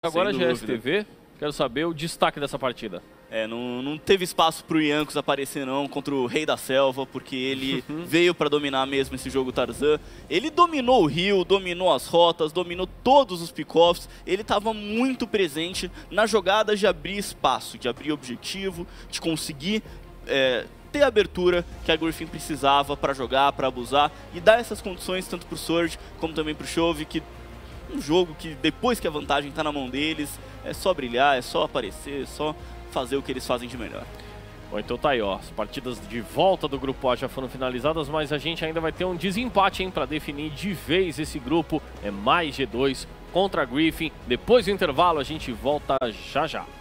Agora GSTV, quero saber o destaque dessa partida. Não teve espaço pro Iancos aparecer não contra o Rei da Selva, porque ele veio para dominar mesmo esse jogo Tarzan. Ele dominou o rio, dominou as rotas, dominou todos os pick-offs. Ele estava muito presente nas jogadas de abrir espaço, de abrir objetivo, de conseguir ter a abertura que a Griffin precisava para jogar, para abusar e dar essas condições tanto pro Surge como também pro Chove, que um jogo que depois que a vantagem está na mão deles, é só brilhar, é só aparecer, é só fazer o que eles fazem de melhor. Bom, então tá aí, ó. As partidas de volta do Grupo A já foram finalizadas, mas a gente ainda vai ter um desempate, hein, para definir de vez esse grupo. É mais G2 contra a Griffin. Depois do intervalo, a gente volta já já.